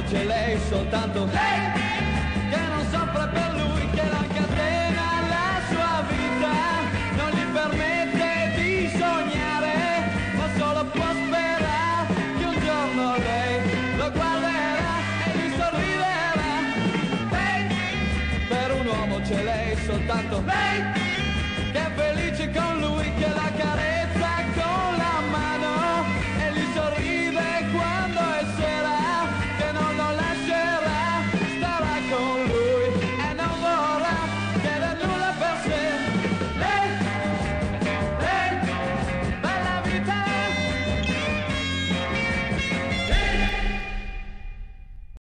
uomo c'è lei, soltanto lei, che non soffre per lui, che la catena la sua vita, non gli permette di sognare, ma solo può sperare che un giorno lei lo guarderà e gli sorriderà. Lei, per un uomo c'è lei, soltanto lei.